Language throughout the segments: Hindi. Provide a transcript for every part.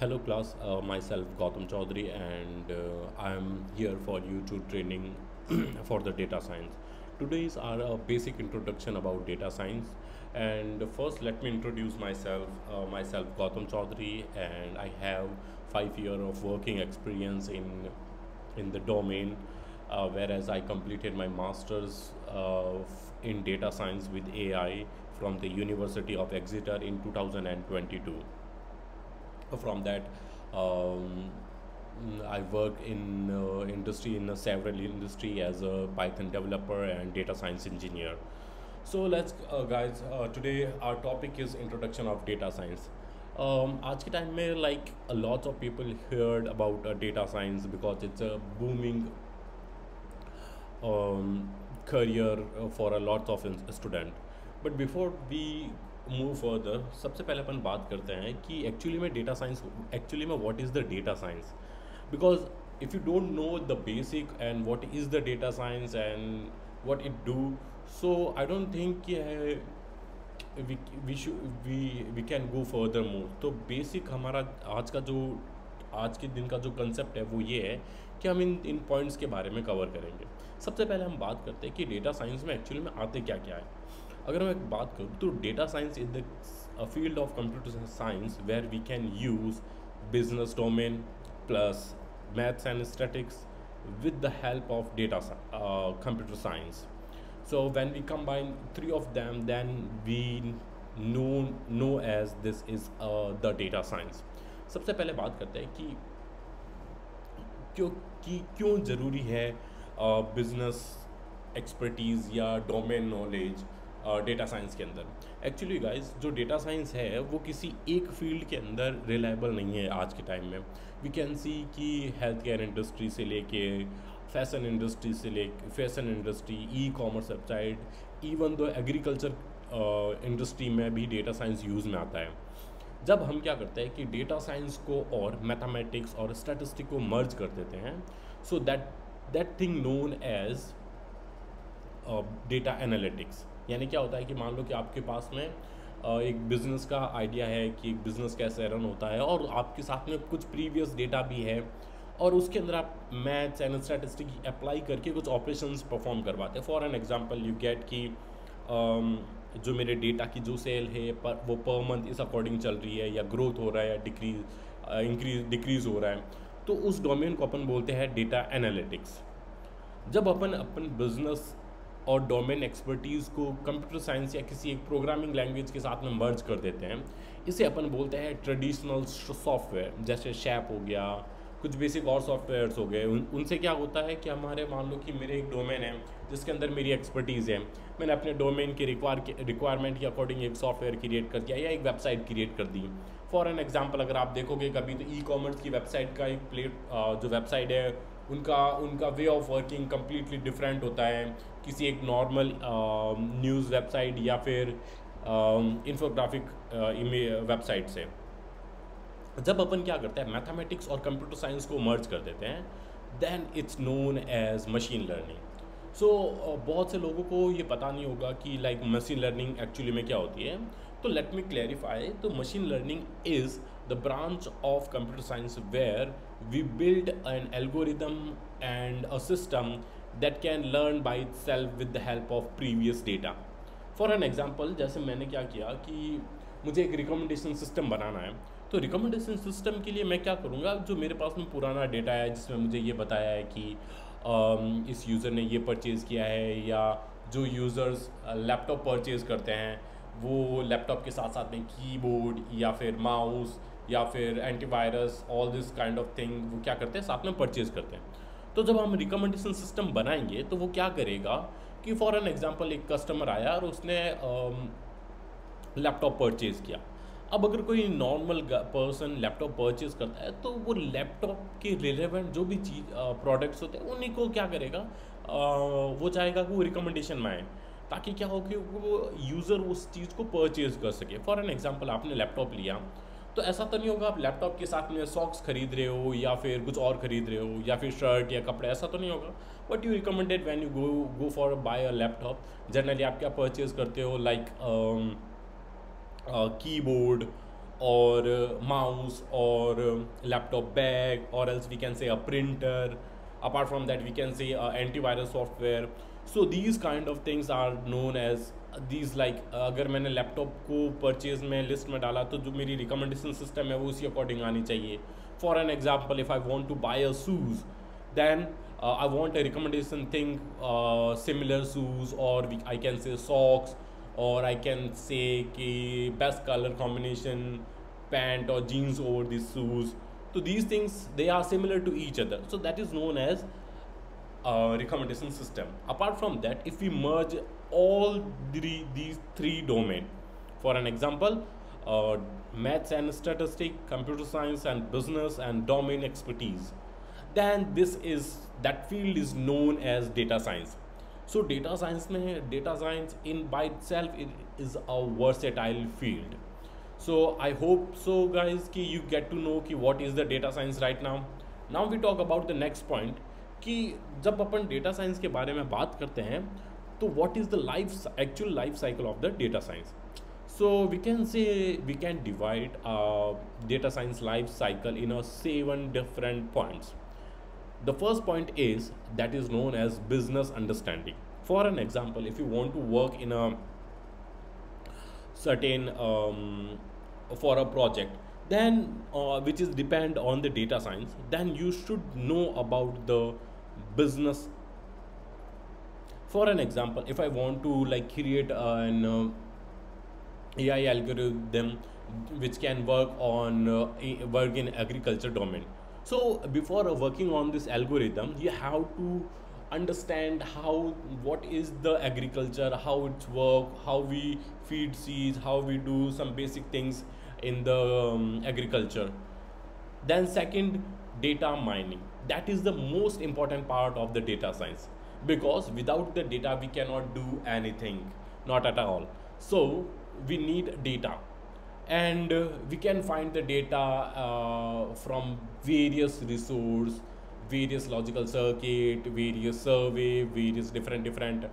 Hello class, myself Gautam Chaudhary and I am here for you to training for the data science. Today is our basic introduction about data science, and first let me introduce myself. Myself Gautam Chaudhary, and I have 5 years of working experience in the domain, whereas I completed my masters in data science with AI from the University of Exeter in 2022. From that, um, I work in industry in several industry as a Python developer and data science engineer. So let's guys, today our topic is introduction of data science. आज के टाइम में like a lot of people heard about data science because it's a booming career for a lot of student. But before we move further, सबसे पहले अपन बात करते हैं कि एक्चुअली में what is the data science. Because if you don't know the basic and what is the data science and what it do, so I don't think कि we can go further more. तो बेसिक हमारा आज के दिन का जो कंसेप्ट है वो ये है कि हम इन पॉइंट्स के बारे में कवर करेंगे. सबसे पहले हम बात करते हैं कि डेटा साइंस में एक्चुअली में आते क्या क्या है. अगर मैं बात करूँ तो data science is the field of computer science where we can use business domain plus maths and statics with the help of computer science. So when we combine three of them, then we know as this is the data science. सबसे पहले बात करते हैं कि क्यों ज़रूरी है बिजनेस एक्सपर्टीज़ या डोमेन नॉलेज डेटा साइंस के अंदर. एक्चुअली गाइस, जो डेटा साइंस है वो किसी एक फील्ड के अंदर रिलायबल नहीं है आज के टाइम में. वी कैन सी कि हेल्थ केयर इंडस्ट्री से लेके fashion industry, e commerce website, even though agriculture industry में भी डेटा साइंस यूज़ में आता है. जब हम क्या करते हैं कि डेटा साइंस को और मैथमेटिक्स और स्टैटिस्टिक को मर्ज कर देते हैं, so that thing known as data analytics. यानी क्या होता है कि मान लो कि आपके पास में एक बिज़नेस का आइडिया है कि एक बिज़नेस कैसे रन होता है, और आपके साथ में कुछ प्रीवियस डेटा भी है, और उसके अंदर आप मैथ्स एंड स्टैटिस्टिक अप्लाई करके कुछ ऑपरेशंस परफॉर्म करवाते हैं. For an example you get कि जो मेरे डेटा की जो सेल है वो पर मंथ इस अकॉर्डिंग चल रही है, या ग्रोथ हो रहा है, या डिक्रीज़ हो रहा है, तो उस डोमेन को अपन बोलते हैं डेटा एनालिटिक्स. जब अपन बिजनेस और डोमेन एक्सपर्टीज़ को कंप्यूटर साइंस या किसी एक प्रोग्रामिंग लैंग्वेज के साथ में मर्ज कर देते हैं, इसे अपन बोलते हैं ट्रेडिशनल सॉफ्टवेयर. जैसे शैप हो गया, कुछ बेसिक और सॉफ्टवेयर्स हो गए. उनसे क्या होता है कि हमारे मान लो कि मेरे एक डोमेन है जिसके अंदर मेरी एक्सपर्टीज़ है, मैंने अपने डोमेन के रिक्वायरमेंट के अकॉर्डिंग एक सॉफ्टवेयर क्रिएट कर दिया या एक वेबसाइट क्रिएट कर दी. फॉर एन एग्जाम्पल अगर आप देखोगे कभी, तो ई कॉमर्स की वेबसाइट का एक जो वेबसाइट है उनका way of working completely different होता है किसी एक नॉर्मल न्यूज़ वेबसाइट या फिर इंफोग्राफिक वेबसाइट से. जब अपन क्या करते हैं, मैथमेटिक्स और कंप्यूटर साइंस को मर्ज कर देते हैं, then it's known as machine learning. So बहुत से लोगों को ये पता नहीं होगा कि लाइक मशीन लर्निंग एक्चुअली में क्या होती है. तो लेट मी क्लैरिफाई. तो machine learning is the branch of computer science where we build an algorithm and a system that can learn by itself with the help of previous data. For an example, जैसे मैंने क्या किया कि मुझे एक रिकमेंडेशन सिस्टम बनाना है. तो रिकमेंडेशन सिस्टम के लिए मैं क्या करूँगा, जो मेरे पास में पुराना डेटा है जिसमें मुझे ये बताया है कि इस यूज़र ने ये परचेज़ किया है, या जो यूज़र्स लैपटॉप परचेज़ करते हैं वो लैपटॉप के साथ साथ में कीबोर्ड या फिर माउस या फिर antivirus, all this kind of thing वो क्या करते हैं, साथ में परचेज़ करते हैं. तो जब हम रिकमेंडेशन सिस्टम बनाएंगे तो वो क्या करेगा कि फॉर एन एग्जांपल एक कस्टमर आया और उसने लैपटॉप परचेज़ किया. अब अगर कोई नॉर्मल पर्सन लैपटॉप परचेज़ करता है तो वो लैपटॉप के रिलेवेंट जो भी चीज़ प्रोडक्ट्स होते हैं उन्हीं को क्या करेगा, वो चाहेगा कि वो रिकमेंडेशन में आए, ताकि क्या हो कि वो यूज़र उस चीज़ को परचेज़ कर सके. फॉर एन एग्जांपल आपने लैपटॉप लिया, तो ऐसा तो नहीं होगा आप लैपटॉप के साथ में सॉक्स खरीद रहे हो या फिर कुछ और खरीद रहे हो या फिर शर्ट या कपड़े, ऐसा तो नहीं होगा. What you recommended when you go for buy a laptop, generally आप क्या परचेज़ करते हो, like keyboard, or mouse or laptop bag, or else we can say a printer. Apart from that, we can say antivirus software. So these kind of things are known as these, like अगर मैंने लैपटॉप को परचेज में लिस्ट में डाला तो जो मेरी रिकमेंडेशन सिस्टम है वो उसी अकॉर्डिंग आनी चाहिए. For an example, if I want to buy a shoes, then I want a recommendation thing, similar shoes, or I can say socks, or I can say कि best color combination pant or jeans over these shoes. So these things, they are similar to each other, so that is known as recommendation system. Apart from that, if we merge all these three domain, for an example, maths and statistics, computer science and business and domain expertise, then that field is known as data science. So data science in by itself is a versatile field. So I hope so guys कि you get to know कि what is the data science right now. Now we talk about the next point कि जब अपन data science के बारे में बात करते हैं तो what is the actual life cycle of the data science. So we can say we can divide data science life cycle in 7 different points. The first point is that is known as business understanding. For an example, if you want to work in a certain for a project, then which is depend on the data science, then you should know about the business. For an example, if I want to like create an AI algorithm which can work in agriculture domain. So before working on this algorithm, you have to understand what is the agriculture, how it's work, how we feed seeds, how we do some basic things in the agriculture. Then second, data mining. That is the most important part of the data science, because without the data we cannot do anything, not at all. So we need data, and we can find the data from various resources, various logical circuit, various survey, various different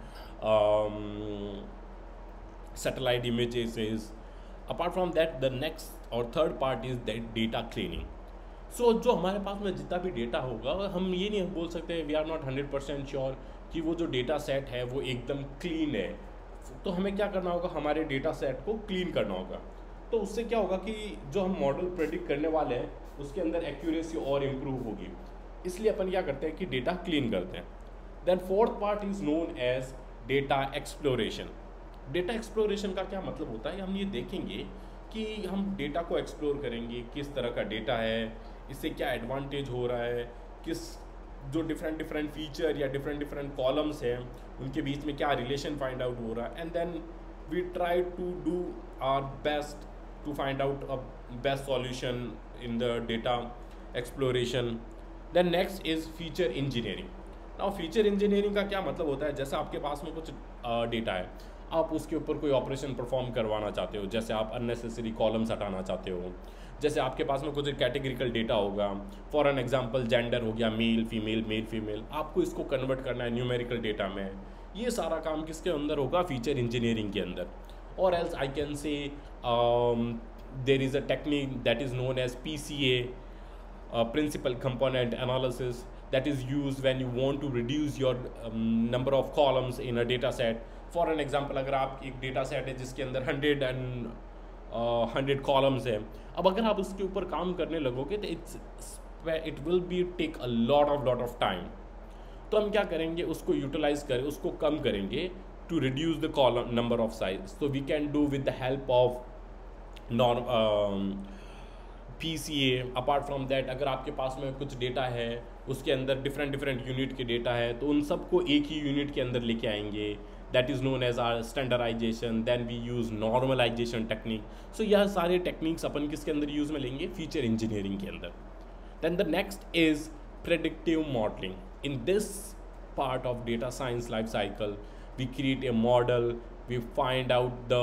satellite images. Apart from that, the next or third part is that data cleaning. So जो हमारे पास में जितना भी डेटा होगा, हम ये नहीं बोल सकते वी आर नॉट 100% श्योर कि वो जो डेटा सेट है वो एकदम क्लीन है. तो हमें क्या करना होगा, हमारे डेटा सेट को क्लीन करना होगा. तो उससे क्या होगा कि जो हम मॉडल प्रेडिक्ट करने वाले हैं उसके अंदर एक्यूरेसी और इम्प्रूव होगी. इसलिए अपन क्या करते हैं कि डेटा क्लीन करते हैं. Then fourth part is known as data exploration. Data exploration का क्या मतलब होता है, हम ये देखेंगे कि हम डेटा को एक्सप्लोर करेंगे, किस तरह का डेटा है, इससे क्या एडवांटेज हो रहा है, किस जो डिफरेंट फीचर या डिफरेंट कॉलम्स हैं उनके बीच में क्या रिलेशन फाइंड आउट हो रहा है. And then we try to do our best to find out a best solution in the data exploration. Then next is feature engineering. Now feature engineering का क्या मतलब होता है, जैसे आपके पास में कुछ डेटा है, आप उसके ऊपर कोई ऑपरेशन परफॉर्म करवाना चाहते हो, जैसे आप अननेसेसरी कॉलम्स हटाना चाहते हो, जैसे आपके पास में कुछ कैटेगरिकल डेटा होगा, फॉर एन एग्जांपल जेंडर हो गया, मेल फीमेल, आपको इसको कन्वर्ट करना है न्यूमेरिकल डेटा में. ये सारा काम किसके अंदर होगा, फीचर इंजीनियरिंग के अंदर. Or else I can say there is a technique that is known as PCA, principal component analysis, that is used when you want to reduce your number of columns in a data set. For an example, अगर आप एक data set है जिसके अंदर 100 columns है, अब अगर आप उसके ऊपर काम करने लगोगे तो it will be take a lot of time. तो हम क्या करेंगे, उसको यूटिलाइज करें, उसको कम करेंगे to reduce the column number of size. So we can do with the help of PCA. Apart from that, अगर आपके पास में कुछ डेटा है उसके अंदर डिफरेंट यूनिट के डेटा है तो उन सबको एक ही यूनिट के अंदर लेके आएंगे. That is known as our standardization. Then we use normalization technique. So यह सारे टेक्निक्स अपन किसके अंदर यूज़ में लेंगे, फीचर इंजीनियरिंग के अंदर. Then the next is predictive modeling. In this part of data science life cycle, we create a model, we find out the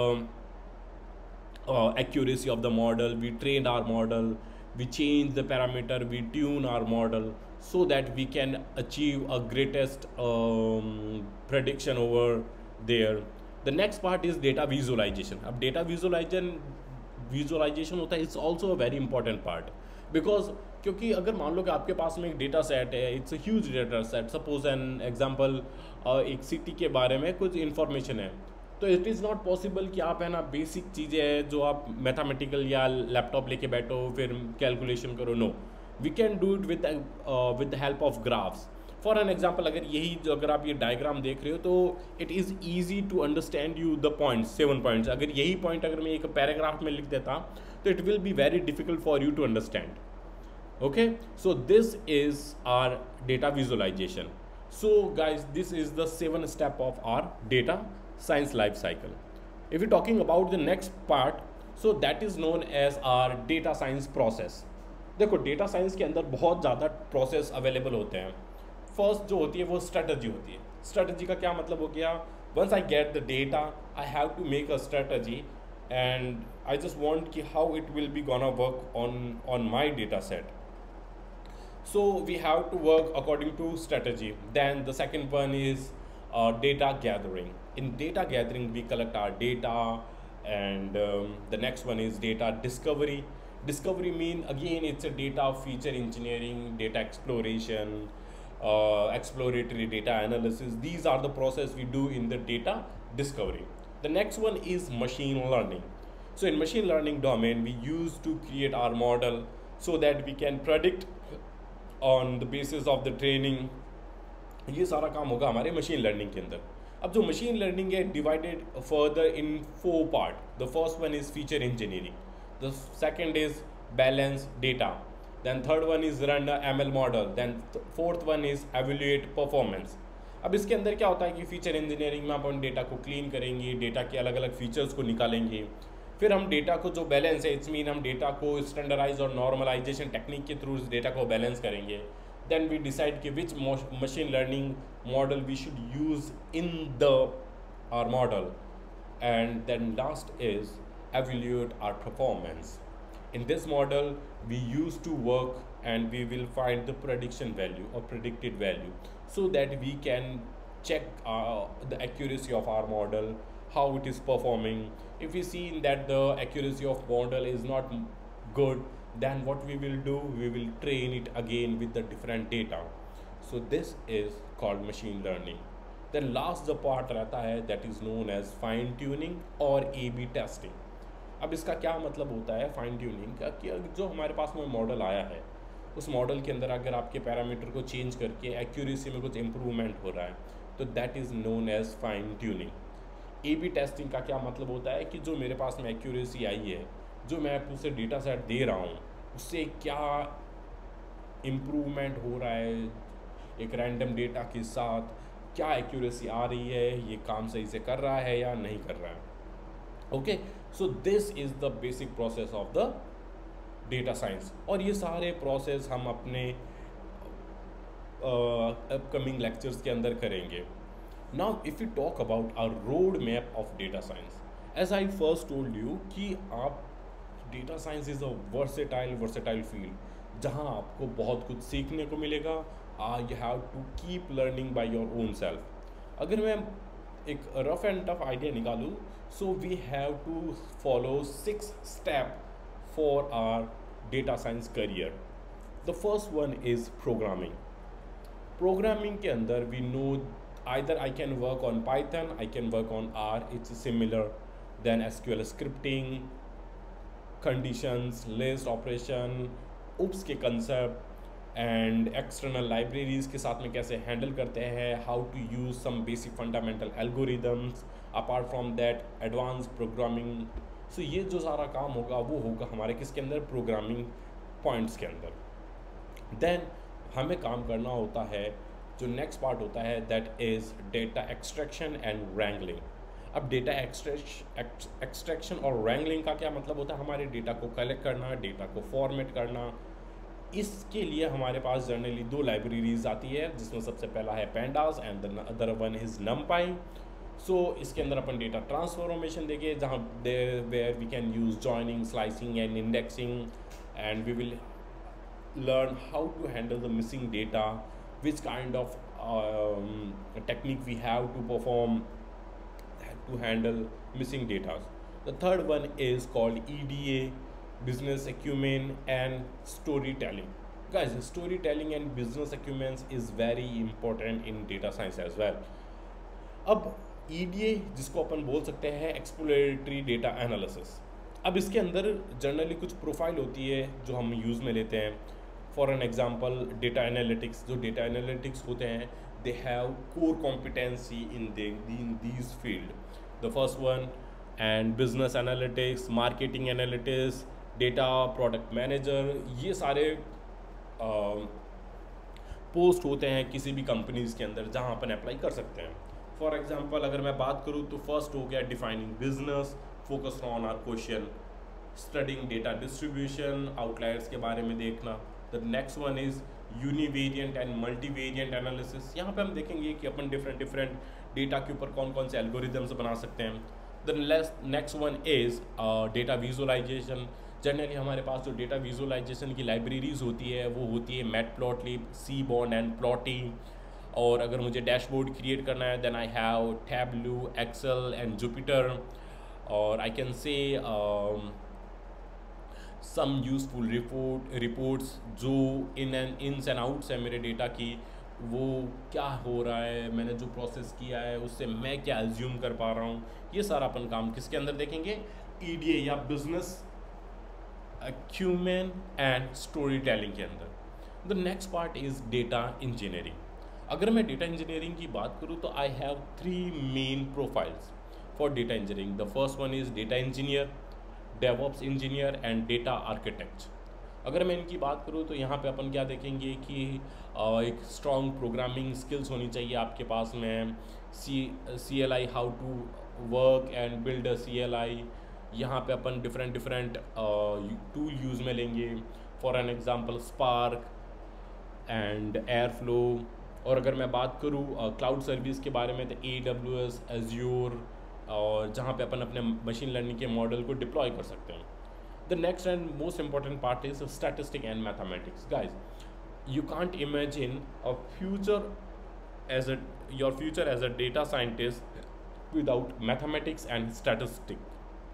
accuracy of the model, we train our model, we change the parameter, we tune our model so that we can achieve a greatest prediction over there. The next part is data visualization. अब data विजुअलाइजेशन होता है, it's also a very important part, because क्योंकि अगर मान लो कि आपके पास में एक डेटा सेट है, it's a huge data set, suppose an example एक सिटी के बारे में कुछ इन्फॉर्मेशन है, तो इट इज़ नॉट पॉसिबल कि आप है ना बेसिक चीज़ें हैं जो आप मैथमेटिकल या लैपटॉप लेके बैठो फिर कैलकुलेशन करो, no, we can do it with the help of graphs. For an example, अगर यही जो अगर आप ये डायग्राम देख रहे हो तो it is easy to understand you the points, 7 points, अगर यही पॉइंट अगर मैं एक पैराग्राफ में लिख देता तो it will be very difficult for you to understand. Okay, so this is our data visualization. So guys, this is the 7 step of our data science life cycle. If we're talking about the next part, so that is known as our data science process. देखो डेटा साइंस के अंदर बहुत ज़्यादा प्रोसेस अवेलेबल होते हैं। फर्स्ट जो होती है वो स्ट्रेटजी होती है। स्ट्रेटजी का क्या मतलब हो गया, once I get the data I have to make a strategy and I just want कि how it will be gonna work on my data set. So we have to work according to strategy. Then the second one is data gathering. In data gathering, we collect our data, and the next one is data discovery. Discovery mean again it's a data feature engineering, data exploration, exploratory data analysis. These are the process we do in the data discovery. The next one is machine learning. So in machine learning domain, we use to create our model so that we can predict on the basis of the training. ये सारा काम होगा हमारे मशीन लर्निंग के अंदर। अब जो मशीन लर्निंग है divided further in 4 part. The first one is feature engineering, the second is balance data, then third one is run ML model, then fourth one is evaluate performance. अब इसके अंदर क्या होता है कि फीचर इंजीनियरिंग में अपन डेटा को क्लीन करेंगे, डेटा के अलग अलग फीचर्स को निकालेंगे, फिर हम डेटा को जो बैलेंस है, इट्स मीन हम डेटा को स्टैंडर्डाइज और नॉर्मलाइजेशन टेक्निक के थ्रू इस डेटा को बैलेंस करेंगे। देन वी डिसाइड कि which machine learning model we should use in the our model, and then last is evaluate our performance. In this model we used to work and we will find the prediction value or predicted value so that we can check the accuracy of our model, how it is performing. If we see that the accuracy of model is not good, then what we will do, we will train it again with the different data. So this is called machine learning. Then last the part रहता है that is known as fine tuning और A/B testing. अब इसका क्या मतलब होता है फाइन ट्यूनिंग का, कि जो हमारे पास में मॉडल आया है उस मॉडल के अंदर अगर आपके पैरामीटर को चेंज करके एक्यूरेसी में कुछ इम्प्रूवमेंट हो रहा है तो that is known as fine tuning. A/B testing का क्या मतलब होता है कि जो मेरे पास में एक्यूरेसी आई है, जो मैं उसे डेटा सेट दे रहा हूँ उससे क्या इम्प्रूवमेंट हो रहा है, एक रैंडम डेटा के साथ क्या एक्यूरेसी आ रही है, ये काम सही से कर रहा है या नहीं कर रहा है। Okay, so this is the basic process of the data science. और ये सारे प्रोसेस हम अपने अपकमिंग लेक्चर्स के अंदर करेंगे। Now if you talk about a road map of data science, as I first told you कि आप data science is a versatile field जहाँ आपको बहुत कुछ सीखने को मिलेगा। You have to keep learning by your own self. अगर मैं एक रफ एंड टफ आइडिया निकालूँ, so we have to follow 6 step for our data science career. The first one is programming. Programming के अंदर we know either I can work on Python, I can work on R, it's similar, then SQL scripting, conditions, list operation, oops के concept and external libraries के साथ में कैसे handle करते हैं, how to use some basic fundamental algorithms, apart from that advanced programming. so ये जो सारा काम होगा वो होगा हमारे किसके अंदर, प्रोग्रामिंग पॉइंट्स के अंदर। देन हमें काम करना होता है, जो नेक्स्ट पार्ट होता है that is data extraction and wrangling. अब डेटा एक्सट्रैक्शन और रैंगलिंग का क्या मतलब होता है, हमारे डेटा को कलेक्ट करना, डेटा को फॉर्मेट करना। इसके लिए हमारे पास जनरली 2 लाइब्रेरीज आती है, जिसमें सबसे पहला है pandas and the other one is NumPy. So इसके अंदर अपन डेटा ट्रांसफॉर्मेशन देंगे, जहाँ where we can use joining, slicing and indexing, and we will learn how to handle the missing data, which kind of technique we have to perform to handle missing data. The third one is called EDA, business acumen and storytelling. Guys, storytelling and business acumen is very important in data science as well. अब EDA जिसको अपन बोल सकते हैं एक्सप्लोरेटरी डेटा एनालिसिस, अब इसके अंदर जनरली कुछ प्रोफाइल होती है जो हम यूज़ में लेते हैं. For an example data analytics, जो डेटा एनालिटिक्स होते हैं they have core competency in these field. The first one and business analytics, marketing analytics, data product manager, ये सारे पोस्ट होते हैं किसी भी कंपनीज़ के अंदर जहां अपन अप्लाई कर सकते हैं. फॉर एग्जांपल अगर मैं बात करूं तो फर्स्ट हो गया defining business, focus on our question, studying data distribution, outliers के बारे में देखना. The next one is univariate and multivariate analysis. यहाँ पे हम देखेंगे कि अपन डिफरेंट डेटा के ऊपर कौन कौन से एल्गोरिदम्स बना सकते हैं. The next one is data visualization. Generally हमारे पास जो डेटा विजुअलाइजेशन की लाइब्रेरीज होती है वो होती है मैटप्लॉटलिब, सीबॉर्न एंड प्लॉटी. और अगर मुझे डैशबोर्ड क्रिएट करना है then I have Tableau, Excel and Jupyter. और I can say some useful reports जो इन्स एंड आउट्स है मेरे डेटा की, वो क्या हो रहा है, मैंने जो प्रोसेस किया है उससे मैं क्या एज्यूम कर पा रहा हूँ. ये सारा अपन काम किसके अंदर देखेंगे, ईडीए या business acumen and story telling के अंदर. The next part is data engineering. अगर मैं डेटा इंजीनियरिंग की बात करूँ तो I have 3 main profiles for data engineering. The first one is data engineer, DevOps engineer and data architect. अगर मैं इनकी बात करूँ तो यहाँ पे अपन क्या देखेंगे कि एक स्ट्रॉन्ग प्रोग्रामिंग स्किल्स होनी चाहिए आपके पास में. CLI, how to work and build a CLI. यहाँ पे अपन डिफरेंट टूल यूज़ में लेंगे. For an example Spark and Airflow. और अगर मैं बात करूँ क्लाउड सर्विस के बारे में तो AWS, एज्योर, और जहाँ पे अपन अपने मशीन लर्निंग के मॉडल को डिप्लॉय कर सकते हैं. The next and most important part is statistic and mathematics. Guys, you can't imagine a future as a your future as a data scientist without mathematics and statistics.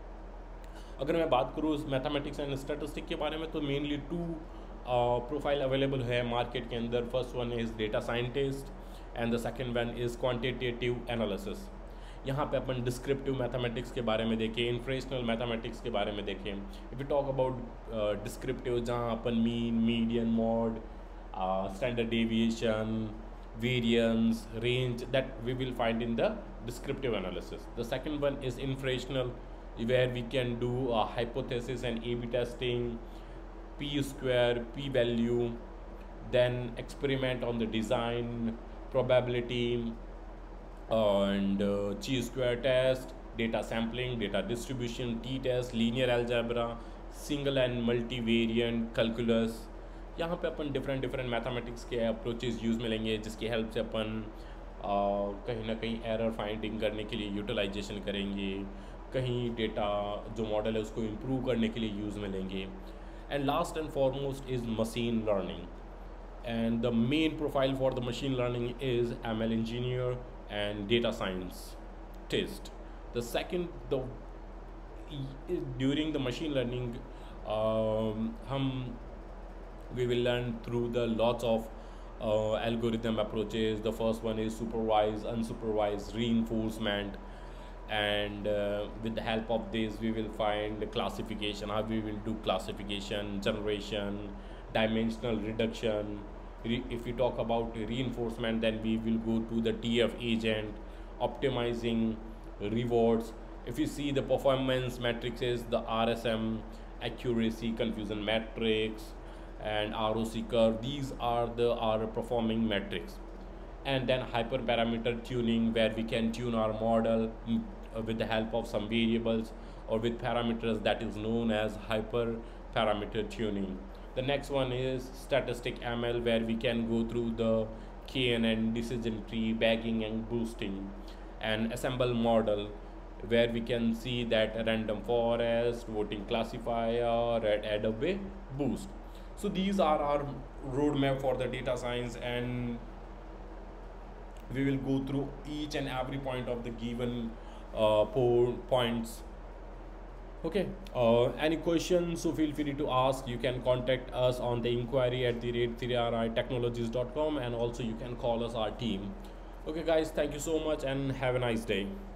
अगर मैं बात करूँ मैथमेटिक्स एंड स्टैटिस्टिक के बारे में तो मेनली 2 प्रोफाइल अवेलेबल है मार्केट के अंदर. First one is data scientist and the second one is quantitative analysis. यहाँ पे अपन डिस्क्रिप्टिव मैथमेटिक्स के बारे में देखें, इन्फ्रेशनल मैथमेटिक्स के बारे में देखें. If you talk about descriptive, जहाँ अपन mean, median, mode, standard deviation, variance, range, that we will find in the descriptive analysis. The second one is inferential, where we can do hypothesis and A/B testing, p-square, p-value, then experiment on the design, probability, and chi-square test, data sampling, data distribution, t-test, linear algebra, single and multivariant calculus. यहाँ पे अपन डिफरेंट मैथमेटिक्स के अप्रोचेस यूज़ में लेंगे जिसकी हेल्प से अपन कहीं ना कहीं एरर फाइंडिंग करने के लिए यूटिलाइजेशन करेंगे, कहीं डेटा जो मॉडल है उसको इम्प्रूव करने के लिए यूज़ में लेंगे. And last and foremost is machine learning. And the main profile for the machine learning is ML engineer and data scientist. The second during the machine learning हम we will learn through the lots of algorithm approaches. The first one is supervised, unsupervised reinforcement, and with the help of this we will find the classification, how we will do classification, generation, dimensional reduction. If we talk about reinforcement, then we will go to the TF agent, optimizing rewards. If you see the performance matrices, the RSM, accuracy, confusion matrix, and ROC curve, these are our performing metrics. And then hyperparameter tuning, where we can tune our model with the help of some variables or with parameters, that is known as hyperparameter tuning. The next one is statistic ML, where we can go through the KNN, decision tree, bagging and boosting, and assemble model, where we can see that random forest, voting classifier, add a way boost. So these are our roadmap for the data science, and we will go through each and every point of the given points Okay. Any questions? So feel free to ask. You can contact us on the inquiry at the rate 3ritechnologies.com, and also you can call us our team. Okay, guys. Thank you so much and have a nice day.